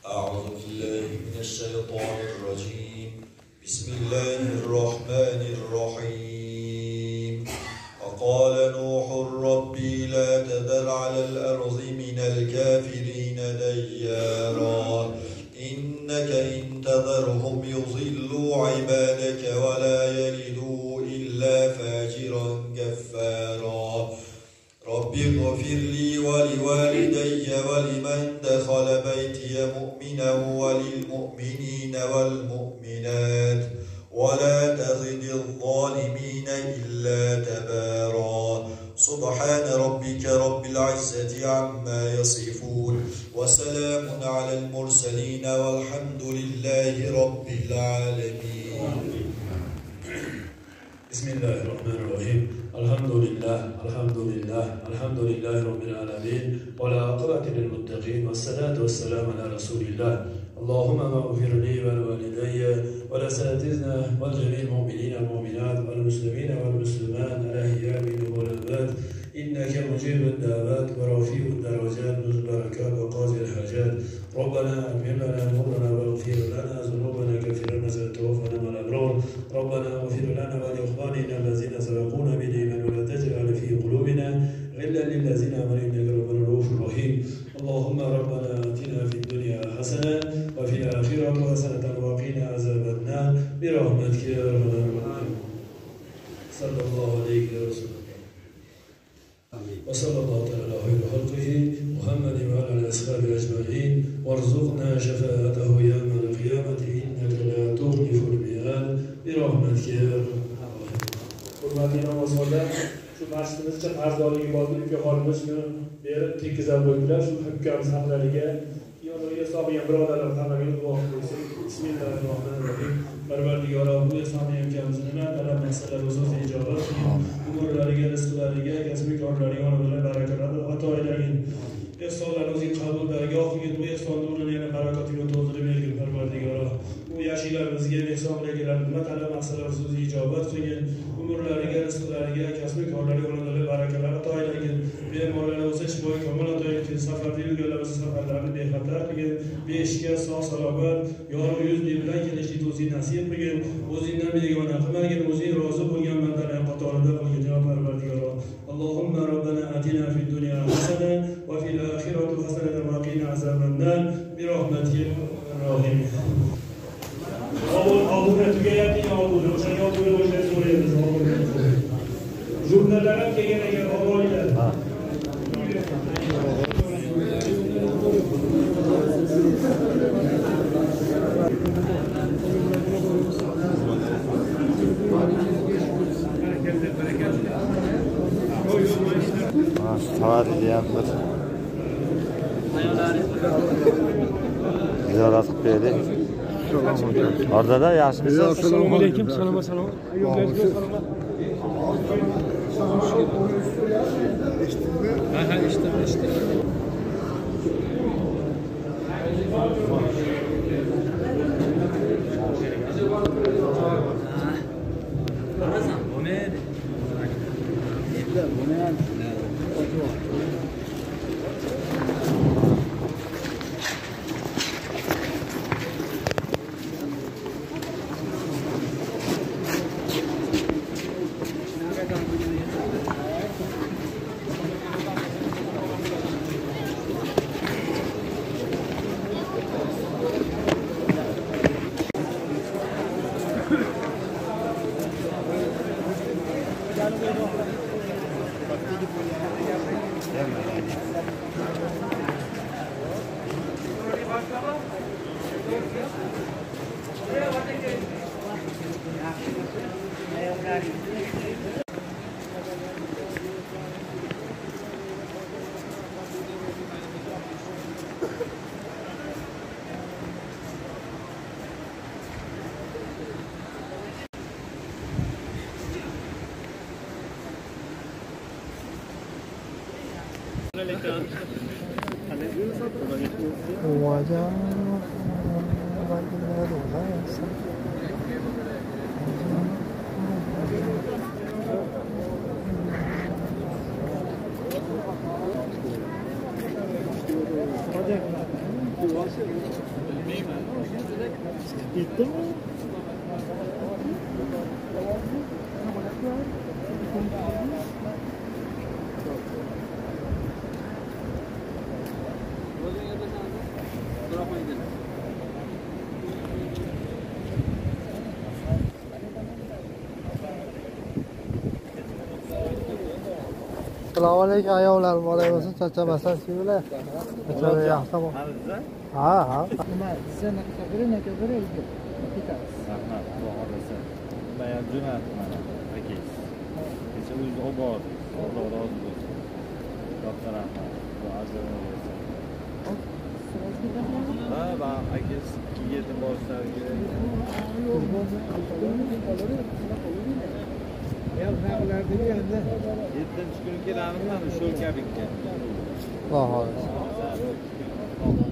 أعوذ بالله من الشيطان الرجيم. بسم الله الرحمن الرحيم. وقال نوح ربي لا تذر على الأرض من الكافرين ديارا إنك إن تذرهم يضلوا عبادك ولا يلدوا إلا فاجرا كفارا. رب اغفر لي ولوالدي ولمن دخل بيتي مؤمنا وللمؤمنين والمؤمنات ولا تزد الظالمين إلا تبارا. سبحان ربك رب العزة عما يصفون وسلام على المرسلين والحمد لله رب العالمين. بسم الله الرحمن الرحيم. الحمد لله الحمد لله رب العالمين ولا عقبة للمتقين والصلاة والسلام على رسول الله. اللهم اغفر لي ولوالدي ولأساتذتنا ولجميع المؤمنين والمؤمنات والمسلمين والمسلمات الأحياء منهم والأموات إنك مجيب الدعوات ورفيع الدرجات ذو البركات وقاضي الحاجات. ربنا أتمم لنا نورنا واغفر لنا ذنوبنا كفر لنا توفنا مع الأبرار. ربنا اغفر لنا ولإخواننا الذين سبقونا بالإيمان ولا تجعل في قلوبنا غلا للذين آمنوا إنك رؤوف رحيم. اللهم ربنا آتنا في الدنيا حسنة وفي الآخرة حسنة وقنا عذاب النار برحمتك يا أرحم الراحمين. صلى الله عليه وسلم. وصلى الله تعالى على خير خلقه محمد وعلى أصحابه أجمعين وارزقنا شفاعته يوم القيامة إنك لا تخلف الميعاد برحمتك يا أرحم الراحمين. Hurmatli namozxonlar, shu masjidimizcha qarzdorligi bor ukaxonimiz shuni berib tekizab qo'ydilar. Shu ukamiz haqlariga yoniga sog'gan birodarlar hammaga duo qilsak. Bismillahirrohmanirrohim. Parvardigoro bu Islom ukamizni nima talab masalalar o'zini ijobat qilib, umrlariga, rizqlariga, kasb-korlariga onalar barakalar ato aylagin. Ehsonlarni o'zing qabul dargoh qilgin. Bu ehson nurini yana barakatiga to'ldirib bergin Parvardigoro. Bu yashilarimizga ehson qilagilar nima talab masalalar o'zini ijobat qilgin. Umurlariga, rizqlariga, kasb-korlariga onalar barakalar ato aylagin. Bemorlarga o'zi shifoy kamol ato aylagin. Safarda yurganlarimiz safarlarini bexatar qilgin. Beshga sog' salomat, yorug' yuz bilan kelishni o'zing nasib qilgin. O'zingdan begona qilmagin, o'zing rozi bo'lgan bandalar qatorida qilgin ya Parvardigoro. Allohumma robbana atina fid dunya hasana va fil akhirati hasanatan va qina azaban nar bi rahmatika ya rohim. Oldinga tugayapti, oldinga o'shanga oldinga o'shanga so'raymiz. Jurnallar ham kelgan ekan, avvalilar. Tavadi diyendir. Ziyaret qilib orada da yaxshimisiz? Assalomu alaykum. Salom. Eshitdim. Hadi. Gitdimi? Assalomu alaykum ayollar, bolaymiz, charchamasdan suylar. Charchaga yaxshi tamom. Ha. Nima, sen qabiring, aka qabiring. Ketamiz. Rahmat, Xudo xolasa. Bayam jo'natdi mana aka. Kecha o'zi olib bordi. Xudo rozi bo'lsin. Katta rahmat. Xudo ajrini bersin. Ha, va aka 2 boshlariga. Ya, nima qilardingiz endi? 7-chi kuni kelamizman, Sho'lkabikka. Xudo xolasa.